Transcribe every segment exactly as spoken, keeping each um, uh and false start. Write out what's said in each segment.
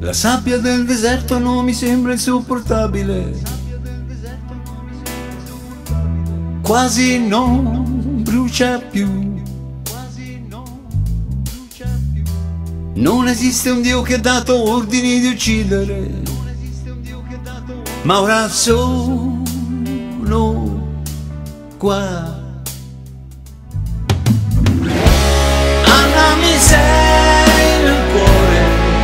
La sabbia del deserto non mi sembra insopportabile, quasi non brucia più. Non esiste un Dio che ha dato ordini di uccidere, ma ora sono qua. Anna, mi sei nel cuore,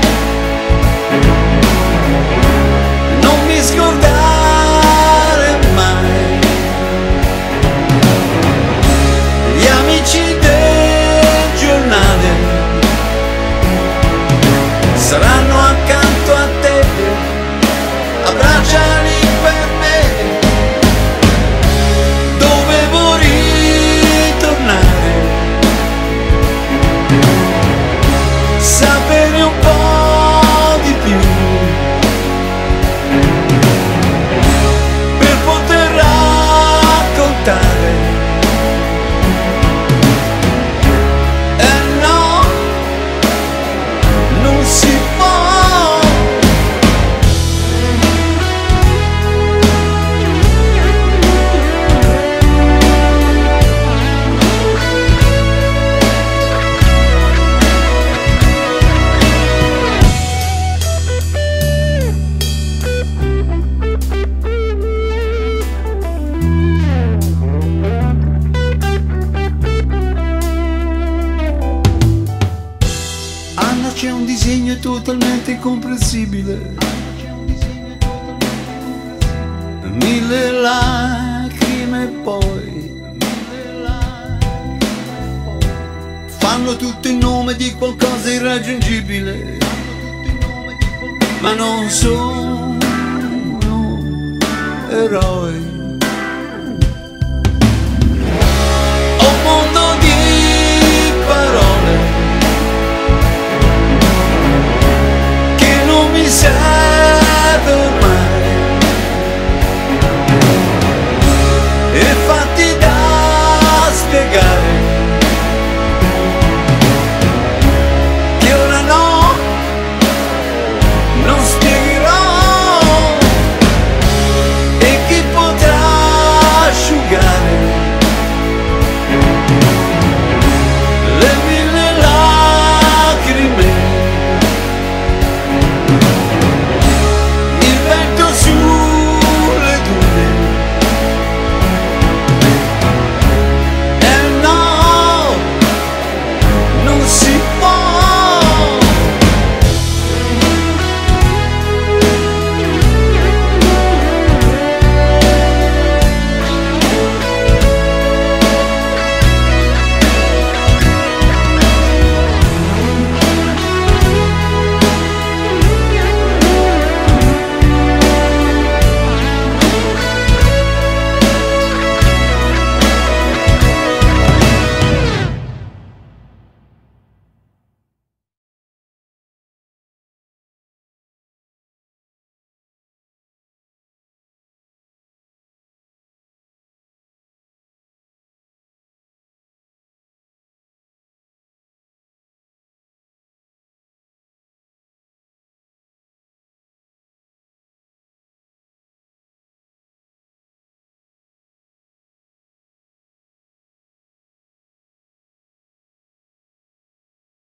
non mi scordare mai. Gli amici del giornale saranno accanto a te, abbracciali per me. Dovevo ritornare, sapere un po' di più, per poter raccontare. Eh no, non si può. Anna, c'è un disegno totalmente incomprensibile, mille lacrime e poi fanno tutto in nome di qualcosa irraggiungibile, ma non sono eroi.